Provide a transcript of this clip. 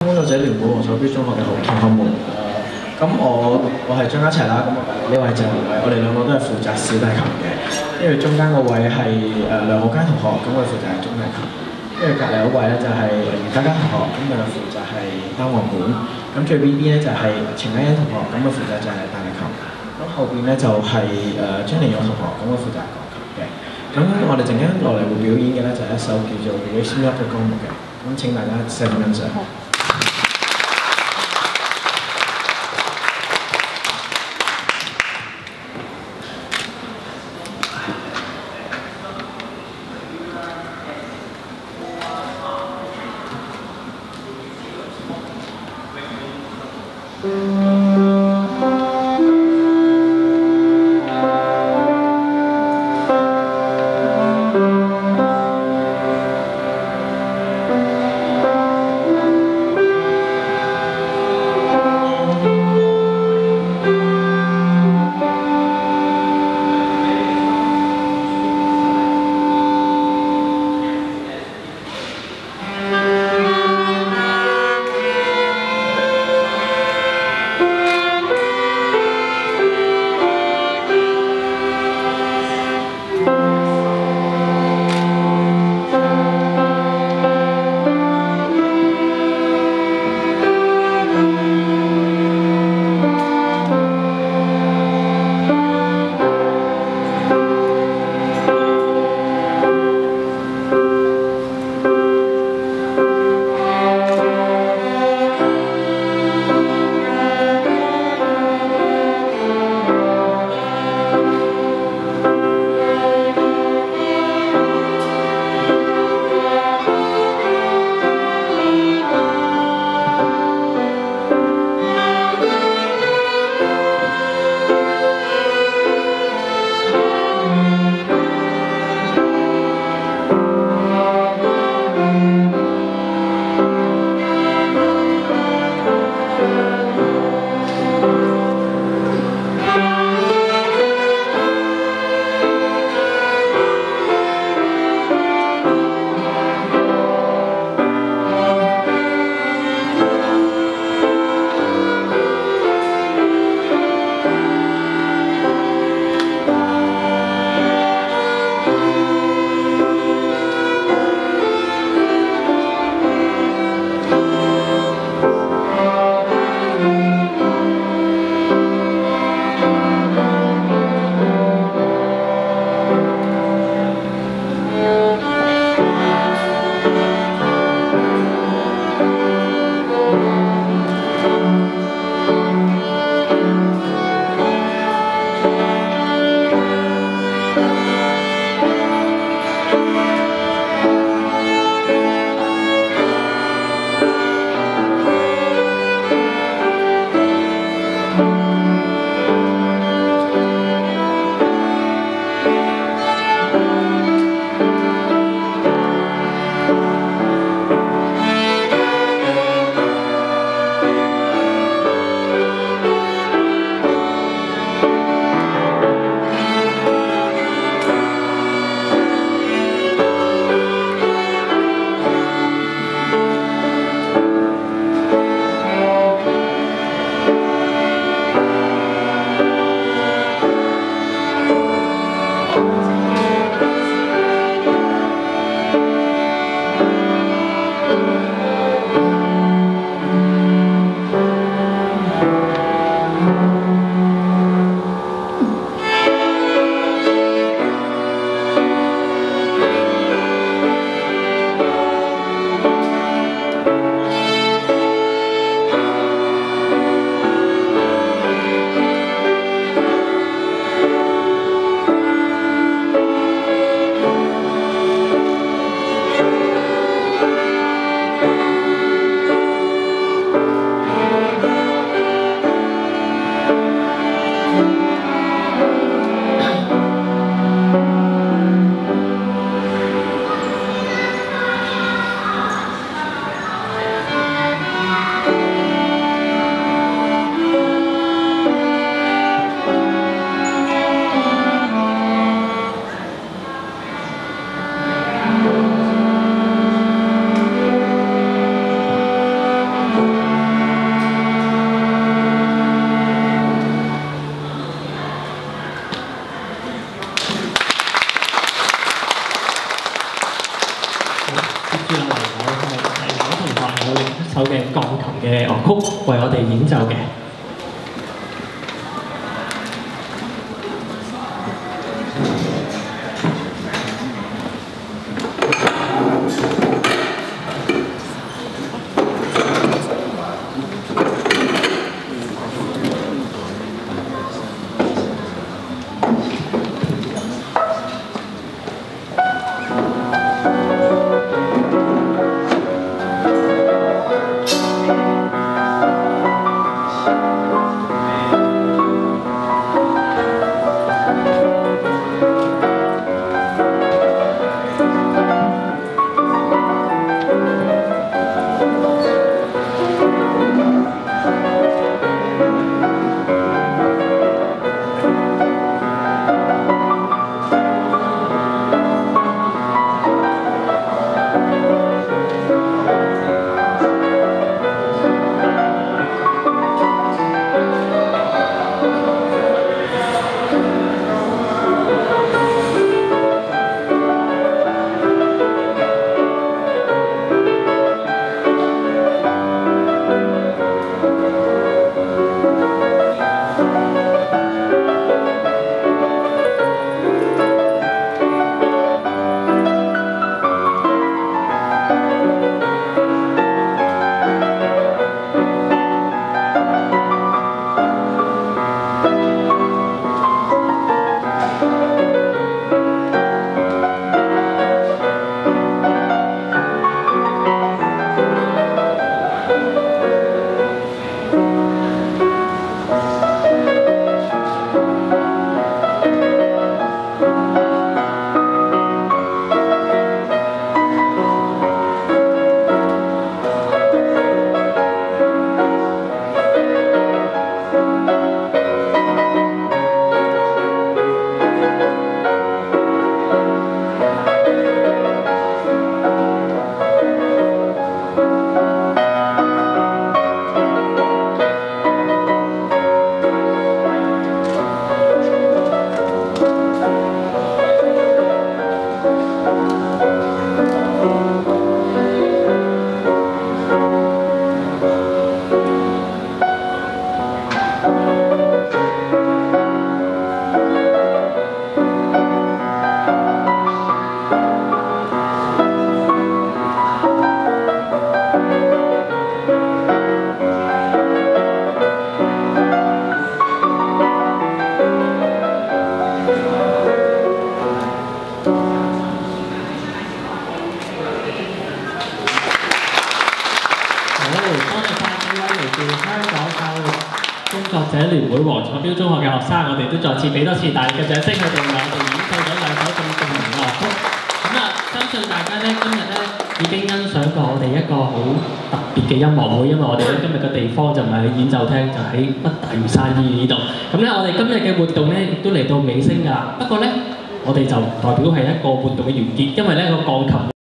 工作者聯會黃守標中學嘅同學們，咁我係張家齊啦，咁呢位就我哋兩個都係負責小提琴嘅，跟住中間嗰位係梁浩佳同學，咁佢負責係中提琴，跟住隔離嗰位咧就係袁嘉嘉同學，咁佢就負責係單簧管，咁最邊咧就係程嘉欣同學，咁佢負責就係大提琴，咁後邊咧就係張連勇同學，咁佢負責係鋼琴嘅，咁我哋陣間落嚟會表演嘅咧就係一首叫做《Raise Me Up》嘅歌目嘅，咁請大家細心欣賞。 首嘅鋼琴嘅樂曲為我哋演奏嘅。工作者聯會黃楚標中學嘅學生，我哋都再次俾多次大力嘅掌聲，佢哋為我哋演奏咗兩首咁動人嘅樂曲。咁啊，相信大家咧今日咧已經欣賞過我哋一個好特別嘅音樂會，因為我哋咧今日嘅地方就唔係喺演奏廳，就喺北大嶼山醫院呢度。咁咧，我哋今日嘅活動咧亦都嚟到尾聲㗎啦。不過咧，我哋就唔代表係一個活動嘅完結，因為咧個鋼琴